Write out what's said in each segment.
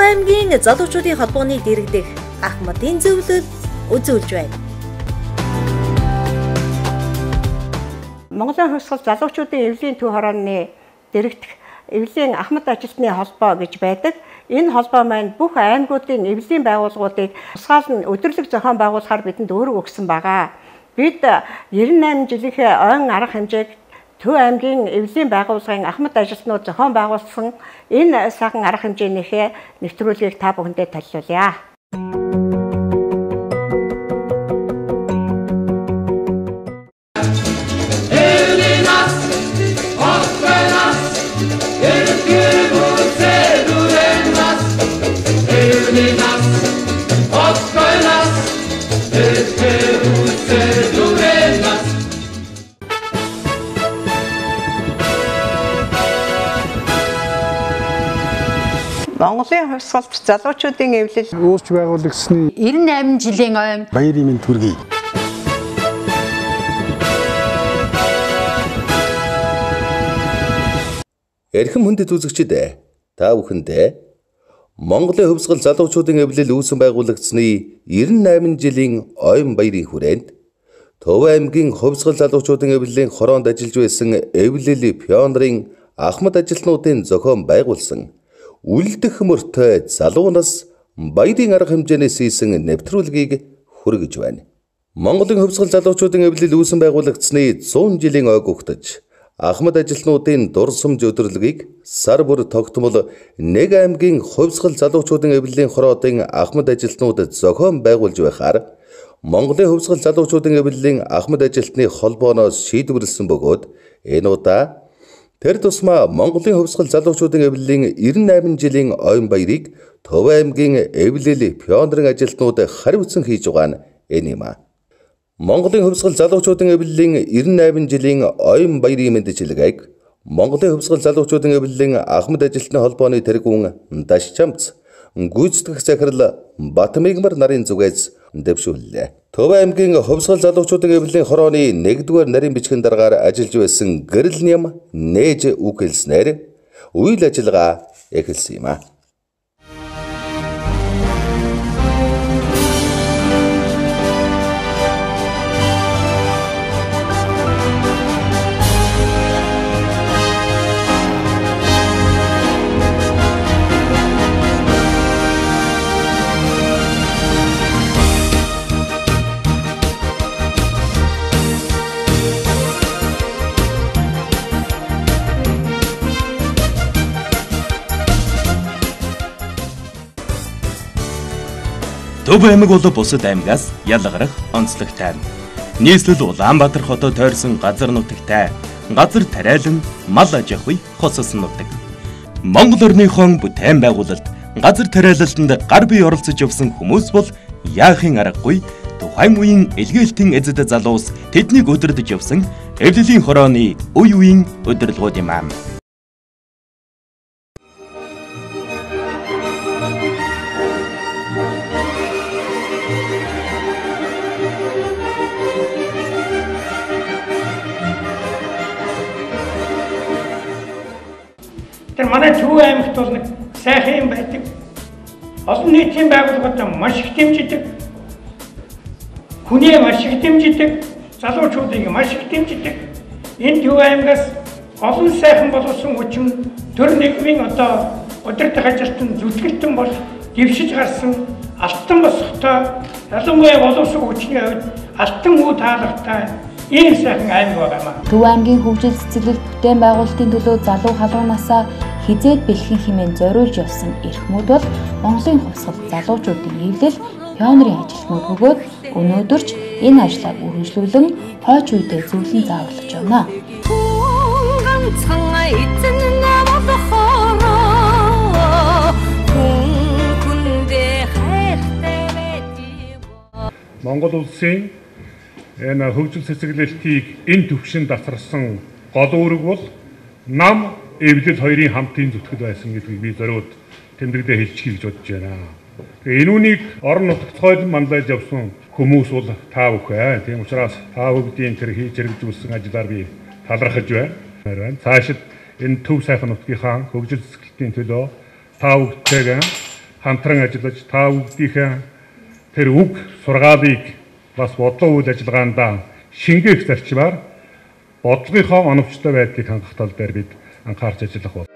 аймгийн залуучуудын холбооны дэргэдэх Ахмадын зөвлөл үзүүлж байна. Монголын хувьсгал залуучуудын эвлийн төв хорооны дэргэдэх эвлийн Ахмад ажилтны холбоо гэж байдаг. Энэ холбоо маань бүх аймагуудын эвлийн байгууллагуудыг тусгаалan өдөрлөг зохион байгуулахаар бидэнд өөрөг өгсөн байгаа. Бид 98 жилийнхээ ойн арга хэмжээг Төв аймгийн эвлийн байгууллагын Ахмад ажилтнууд зохион байгуулсан энэ сайхан арга хэмжээнийхээ нэвтрүүлгийг та бүхэндээ танилцуулъя. Монголын хувьсгалт залуучуудын эвлэл үүсэж байгуулагдсны 98 жилийн ойн баярын хүргэх. Эрхэм хүндэт үзэгчид та бүхэндээ Монголын хувьсгал залуучуудын эвлэл үүсэн байгуулагдсны 98 жилийн ойн баярын хүрээнд Төв аймгийн хувьсгал залуучуудын эвлэлийн хороонд ажиллаж байсан эвлэл пионерын Ахмад ажилтнуудын зохион байгуулсан Үлдэх мөртэй залуунаас баярын арга хэмжээнээс хийсэн нэвтрүүлгийг хүргэж байна. Монголын хувьсгал залуучуудын эвлэл үүсэн байгуулагдсны 100 жилийн ойг угтаж Ахмад ажилтнуудын дурсамж өдөрлөгийг сар бүр тогтмол нэг аймгийн хувьсгал залуучуудын эвлэлийн хороодын Ахмад ажилтнууд зохион байгуулж байхаар Монголын хувьсгал залуучуудын эвлэлийн Ахмад ажилтны холбооноос шийдвэрлсэн бөгөөд энэ удаа тэр тусмаа Монголын хувьсгал залуучуудын эвлэлийн 98 жилийн ойн баярыг Төв аймгийн эвлэл пионерын ажилтнууд хариуцсан хийж байгаа нь энэ юм. Монголын хувьсгал залуучуудын эвлэлийн 98 жилийн ойн баярын мэндчилгээг Монголын хувьсгал залуучуудын эвлэлийн Ахмад ажилтны холбооны тэргүүн Даш чамц гүйцэтгэх захирал Батмигмар нарын зүгээс дэвшүүллээ. Төв аймгийн хувьсгал залуучуудын эвлэлийн хорооны 1-р нарийн бичгийн дараагаар ажиллаж байсан гэрэл нэм нээж үгэлснээр үйл ажиллагаа эхэлсэн юм. Төв аймаг бол бусад аймгаас ялгарах онцлогтой. Нийслэл Улаанбаатар хотод тойрсон газар нутагтай, газар тариалан мал аж ахуй хоссон нутаг. Монгол орныхон бүтээн байгуулалт газар тариалалтанд гар бие оролцож явсан хүмүүс бол яахын аргагүй тухайн үеийн илгээлтийн эзэд залуус тэднийг өдөрдөж явсан эвлэлийн хорооны үе үеийн өдөрлгүүд юм аа. Манай Төв аймагт бол нэг сайхан юм байдаг. Олон нийтийн байгууллагууд маш их дэмждэг. Хүний маш их дэмждэг. Залуучуудыг маш их дэмждэг. Энэ Төв аймагаас олон сайхан боловсон хүчин төр нийгмийн удирдах ажилтан зүтгэлтэн бол дэвшиж гарсан алтан босготой ялангуяа боловсон хүчний хувьд алтан үе таалагтай ийм сайхан аймаг байна. Төв аймгийн хөгжил цэцэрлэг бүтээн байгуулалтын төлөө залуу халуунаасаа хизээд бэлхэн хэмээн зориулж явсан эрхмүүд бол Монголын хувьсгал залуучуудын эвлэл пионерын ажилтнууд бөгөөд өнөөдөрч энэ ажлаа үргэлжлүүлэн хойч үедээ зөвлөн зааварлаж байна. Монгол улсын энэ хөгжил цэцэглэлтийг энэ төвшин дасарсан гол үүрэг бол нам эвлэл хоёрын хамтын зүтгэл байсан гэдгийг би зориуд тэмдэглээ хэлчихье гэж бодож байна. Тэгээ энэ үнийг орон нутагт хойлон манлайлж явсан хүмүүс бол та бүхэн. Тийм учраас та бүгдийн тэр хийж хэрэгжүүлсэн ажлаар би талархаж байна. Цаашид энэ төв сайхан нутгийнхаа хөгжил цэцэглэлтийн төлөө та бүгдтэйгээ хамтран ажиллаж та бүгдийнхээ тэр үг сургаалыг бас бодлого үйл ажиллагаанд шингээх зарчмаар бодлогынхоо оновчтой байдлыг хангах тал дээр бид анхаарч ажиллах бол.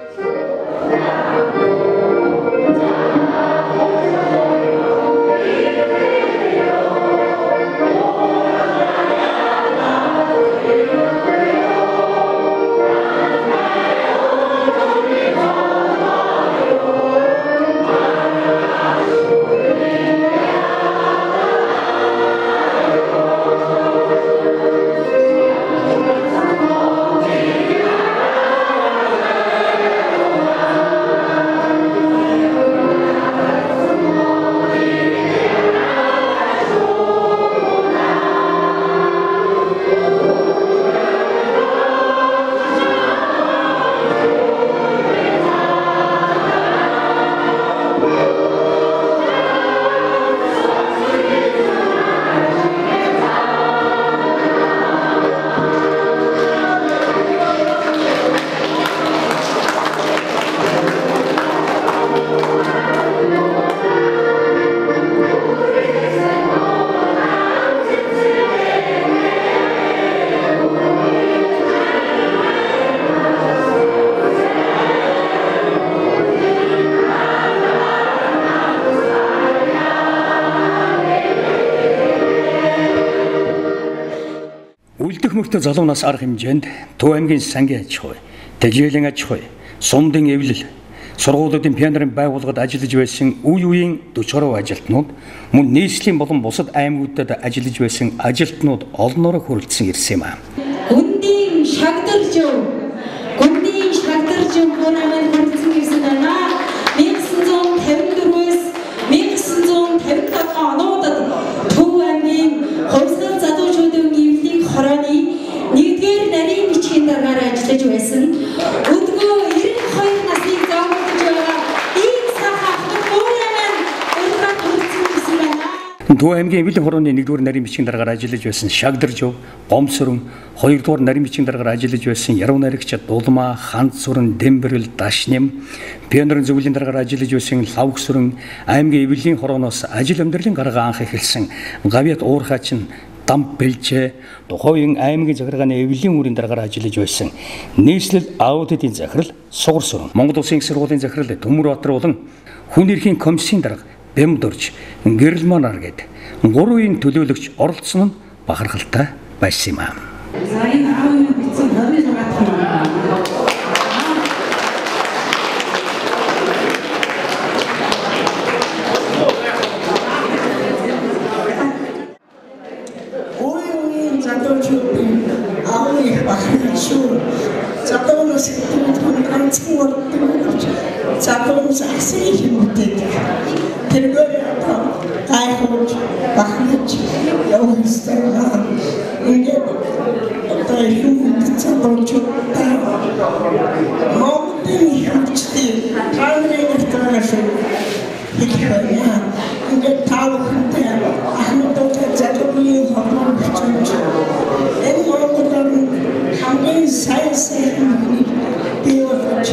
Үлдэх мөртэй залуунаас арга хэмжээнд Төв аймгийн сангийн аж ахуй, жилийн аж ахуй, сумдын эвлэл, сургуулиудын пионерын байгууллагад ажиллаж байсан үе үеийн 40 гаруй ажилтнууд мөн нийслэлийн болон бусад аймагуудад ажиллаж байсан ажилтнууд олноор хүрэлцсэн ирсэн юм аа. Гүндийн шагдарж хураамын хүрэлцэн ирсэн байна. 1954-өөс 1957 онуудад Төв аймгийн хувьсгал залуучуудын эвлэлийн хорооны 1-р нарийн бичгийн даргаар ажиллаж байсан. Өдгөө 92 насныг зоогдож байгаа ийм сайхан Ахмад хүрэлцэн ирсэн байна. Төв аймгийн эвлэлийн хорооны 1-р нарийн бичгийн даргаар ажиллаж байсан Шагдаржов, Гомсөрөн, 2-р нарийн бичгийн даргаар ажиллаж байсан Яруу найрагч Дулмаа, Ханцсүрэн, Дэмбэрэл, Дашням, пионерын зөвлөлийн даргаар ажиллаж байсан Лавгсүрэн, аймгийн эвлэлийн хорооноос ажил амьдралын гаргаа анх эхэлсэн Гавьят уурхаачин Дам Бэлжээ, тухайн аймгийн захиргааны эвлэлийн үрийн даргаар ажиллаж байсан нийслэл аудитын захирал Сугарсүрэн, Монгол Улсын их сургуулийн захирал Төмөрбаатар болон хүн эрхийн комиссийн дарга Бямдурж, Гэрэлманар гээд 3 үеийн төлөөлөгч оролцсон нь бахархалтай байсан юм аа. Сарын 10-нд бичсэн 26 дахь залуунаас асрын хүмүүст тэргээр гайхуулж бахнаж явах ёстой. Ингээд одоо хүмүүс залуучуудаа Монголын хөгжсөний таамаглалаас хэлэх байна. Ингээд таавахтай Ахмадын залуугийн холбооны хүч энэ Монголын хамгийн сайн хүмүүсийг биелүүлж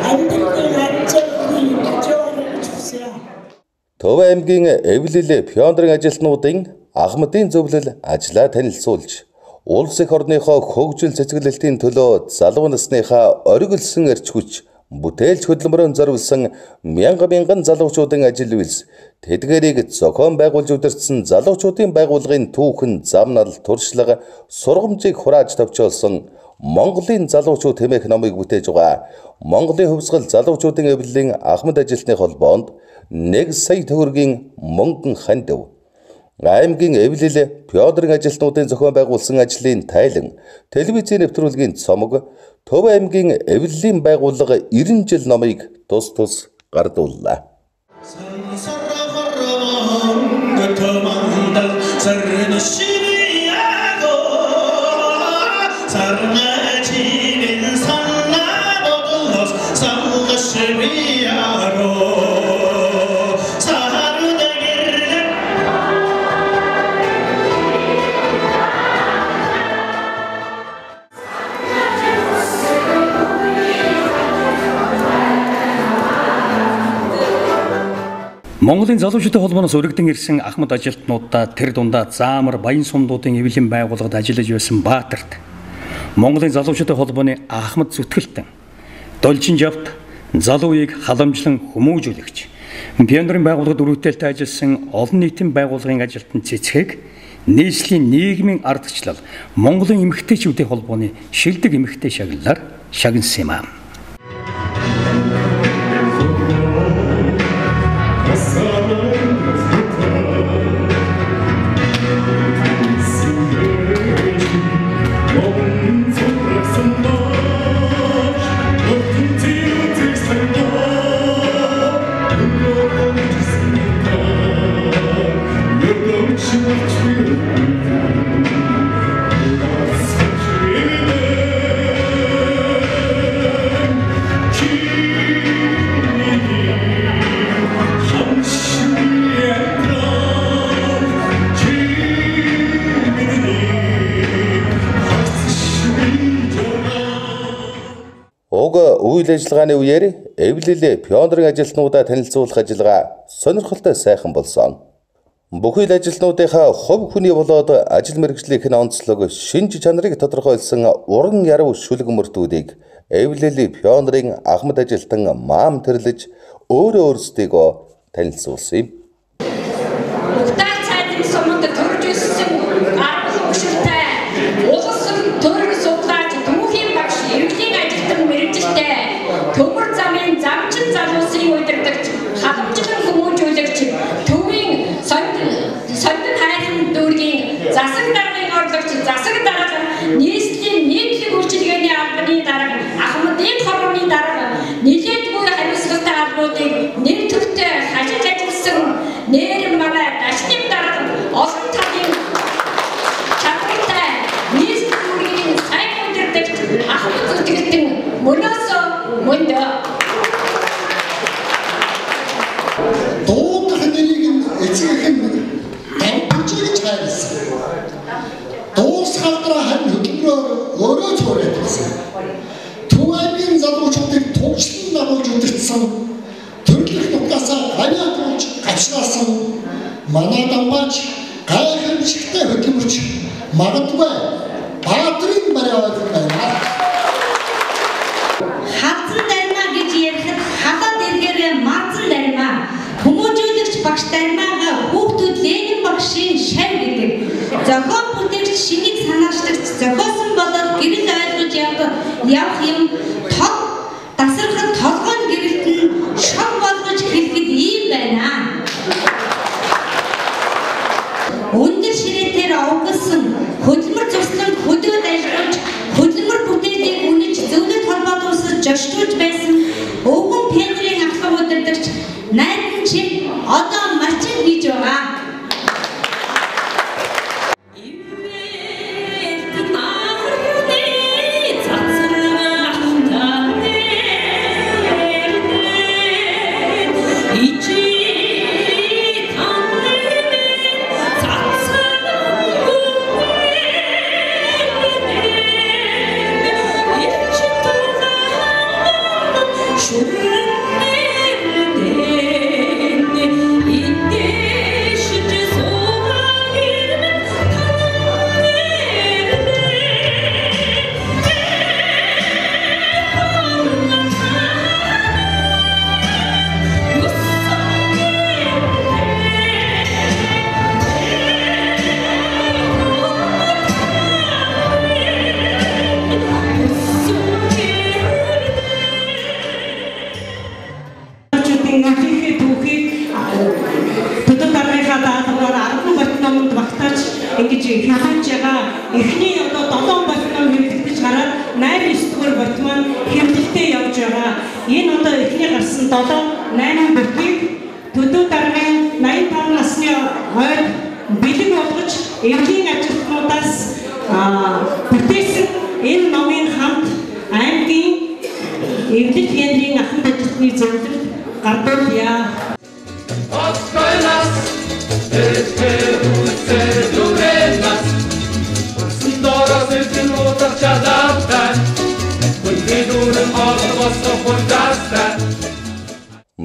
Төв аймгийн эвлэл пионерын ажилтнуудын Ахмадын зөвлөл ажлаа танилцуулж, улс их орныхоо хөгжил цэцгэлэлтийн төлөө залуу насныхаа оргилсон эрч хүч бүтээлч хөдөлмөрөөр зориулсан мянган залуучуудын ажил үйлс тэдгээрийг зохион байгуулж удирдсан залуучуудын байгууллагын түүхэн замнал туршлага сургамжийг хурааж товчоолсон Монголын залуучууд хэмээх номыг бүтээж байгаа Монголын хувьсгал залуучуудын эвлэлийн Ахмад ажилтны холбоонд 1 сая төгрөгийн мөнгөн хандив. Аймгийн эвлэл пионерын ажилтнуудын зохион байгуулсан ажлын тайлан телевизийн нэвтрүүлгийн цомог Төв аймгийн эвлэлийн байгууллага 90 жил номыг тус гардууллаа. Монголын залуучуудын холбооноос өргөдөн ирсэн Ахмад ажилтнуудаа тэр дундаа заамар баян сумдуудын эвлэн байгууллагад ажиллаж байсан Баатарт Монголын залуучуудын холбооны Ахмад зүтгэлтэн Должин жавт залууийг халамжлан хүмүүжүүлэгч пионерын байгууллагад өргөдөлтэй ажилласан олон нийтийн байгууллагын ажилтан цэцгийг нийслэлийн нийгмийн ардчлал Монголын эмэгтэйчүүдийн холбооны шилдэг эмэгтэй шагналаар шагнасан юм аа. Үйл ажиллагааны үеэр эвлэлээ пионерын ажилтнуудаа танилцуулах ажиллагаа сонирхолтой сайхан болсон. Бүхэл ажилтнуудынхаа хувь хүний болоод ажил мэргэжлийнх нь онцлог шинж чанарыг тодорхойлсон уран яруу шүлэг-мөртүүдийг эвлэлийн пионерын Ахмад ажилтан маам тэрлэж өөрөө өөрсдийгөө танилцуулсан юм. Төмөр замын замчин залуусын удирдагч, халамжлан хүмүүжүүлэгч, төвийн сондон хайрын дүүргийн засаг даргын орлогч, засаг дарга, нийслэлийн нийтлэг үйлчилгээний албаны дарга, Ахмадын хорооны дарга, нэлээдгүй хариуцлагатай албуудыг нэг төвтэй хажиж ажилласан нэр манай дашним дарга, олон талын чадвартай нийслэл дүүргийн сайн удирдагч, Ахмад зүтгэлтэн мөнөөс мөндө дуудах нэрийг эцгийнх нь дампуучрж хайрласан. Дуусгалдраа харин хөдөлмөрөөр өөрөө цуураад байсан. Төв аймгийн залуучуудыг тугшлан дагуулж удирдсан, төрлөх нутгаасаа гавьяатуулж гавшгаасан манай дамбаач гайхамшигтай хөдөлмөрч магадгүй Баатарын барай ойлгох байна. Хазан дарма гэж ярихад халаад эргээрээ марзан дарма, хүмүүжүүлэгч багш дармаага хүүхдүүд Ленин багшийн шав гэдэг. Зохион бүтээгч шинийг санаачлагч зохиосон болоод гэрэл ойлгож явах юм тод тасархад толгойн гэрэлт нь шов болгож хэлэхэд ийм байна. Өндөр ширээгээр овгсон хөдөлмөр цуслан хөдөөд ажиллаж хөдөлмөр бүтээлийг үнэж зөвлөл холбоодоос жогшуулж байсан өвгөн пионерын ахлах удирдагч найдан чинь одоо мачин хийж байгаа.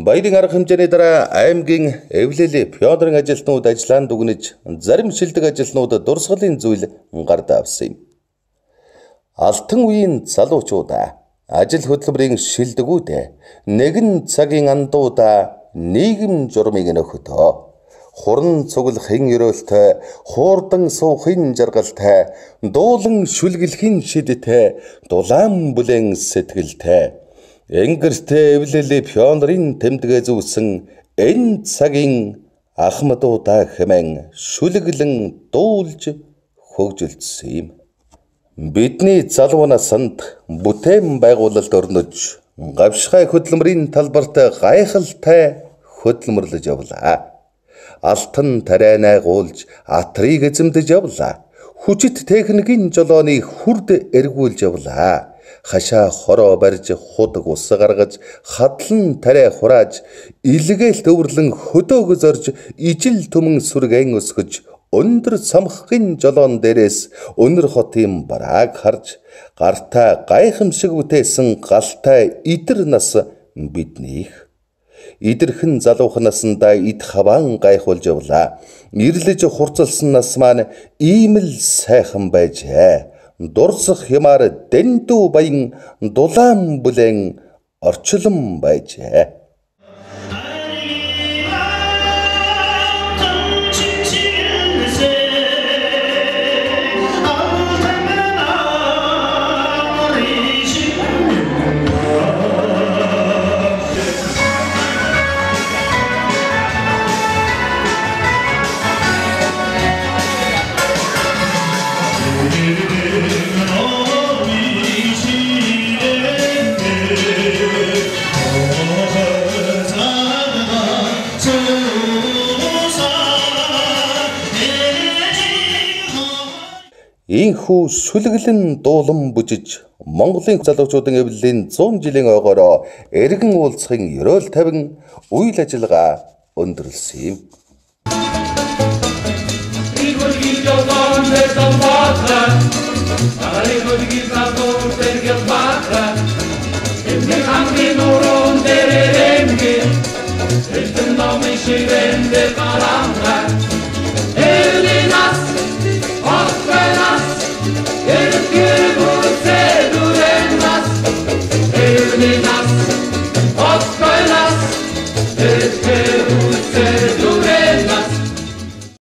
Баярын арга хэмжээний дараа аймгийн эвлэлийн Пёдрын ажилтнууд ажиллаанд дүгнэж зарим шилдэг ажилтнууд дурсгалын зүйл гард авсан юм. Алтан үеийн залуучуудаа ажил хөдөлмөрийн шилдэгүүдээ нэгэн цагийн андуудаа нийгэм журмыг нөхөдөө хуран цуглахын өрөөлтэй хуурдан суухын жаргалтай дуулан шүлгэлхийн шидтэй дулаан бүлээн сэтгэлтэй энгэртэй эвлэлийн пионерын тэмдэгэ зүүсэн энэ цагийн ахмадуудаа хэмээн шүлгэлэн дуулж хөгжилдсөн юм. Бидний залуу насанд бүтээн байгуулалт орнож гавшгай хөдөлмөрийн талбарт гайхалтай хөдөлмөрлөж явлаа. Алтан тарианаа гуулж атрыг эзэмдэж явлаа. Хүчит техникийн жолооны хүрд эргүүлж явлаа. Хашаа хороо барьж худаг ус гаргаж хадлан тариа хурааж илгээл төвөрлөн хөдөөгө зорж ижил түмэн сүргэн өсгөж өндөр самхын жолоон дээрээс өнөр хотын барааг харж гартаа гайхамшиг бүтээсэн галтай идэр нас биднийх. Идэрхэн залуухан насандаа ид хаваан гайхуулж явлаа. Ирлэж хурцлсан нас маань ийм л сайхан байжээ. Дурсах хямаар дэндүү баян дулаан бүлээн орчлон байжээ. Ийхүү шүлгэлэн дуулан бүжиж Монголын залуучуудын эвлэлийн 100 жилийн ойгоороо эргэн уулзахын ёроол тавин үйл ажиллагаа өндөрлсөн юм.